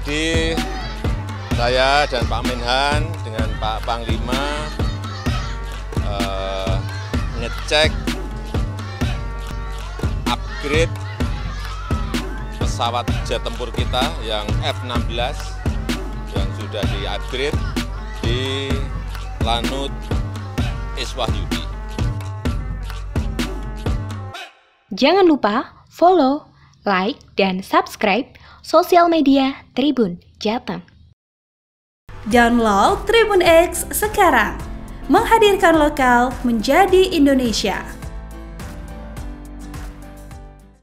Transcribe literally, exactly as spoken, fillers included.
Tadi saya dan Pak Menhan dengan Pak Panglima eh, ngecek upgrade pesawat jet tempur kita yang F enam belas yang sudah di-upgrade di Lanut Iswahyudi. Jangan lupa follow, like, dan subscribe sosial media Tribun Jateng. Download Tribun X sekarang, menghadirkan lokal menjadi Indonesia.